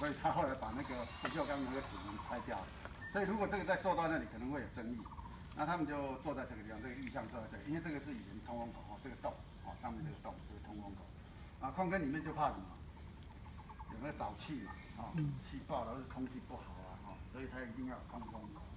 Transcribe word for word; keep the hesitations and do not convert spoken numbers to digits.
所以他后来把那个不锈钢那个主门拆掉了。所以如果这个再做到那里，可能会有争议。那他们就坐在这个地方，这个意向坐在这里，因为这个是以前通风口哦，这个洞哦，上面这个洞这个通风口。啊，矿坑里面就怕什么？有那个沼气嘛，哦，气爆了或者空气不好啊，哦，所以它一定要有通风口。